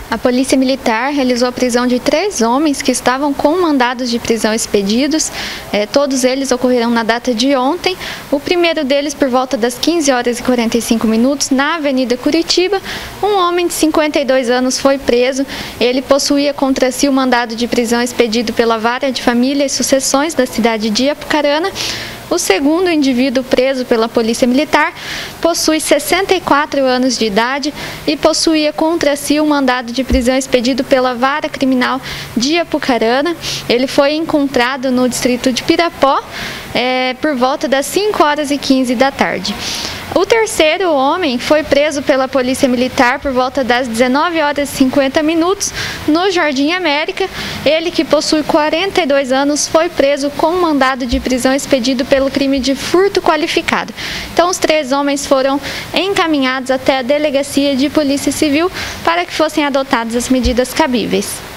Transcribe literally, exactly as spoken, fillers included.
A Polícia Militar realizou a prisão de três homens que estavam com mandados de prisão expedidos. É, todos eles ocorreram na data de ontem. O primeiro deles, por volta das quinze horas e quarenta e cinco minutos, na Avenida Curitiba, um homem de cinquenta e dois anos foi preso. Ele possuía contra si o mandado de prisão expedido pela Vara de Família e Sucessões da cidade de Apucarana. O segundo indivíduo preso pela Polícia Militar possui sessenta e quatro anos de idade e possuía contra si um mandado de prisão expedido pela Vara Criminal de Apucarana. Ele foi encontrado no distrito de Pirapó é, por volta das cinco horas e quinze da tarde. O terceiro homem foi preso pela Polícia Militar por volta das dezenove horas e cinquenta minutos no Jardim América. Ele, que possui quarenta e dois anos, foi preso com mandado de prisão expedido pelo crime de furto qualificado. Então, os três homens foram encaminhados até a Delegacia de Polícia Civil para que fossem adotadas as medidas cabíveis.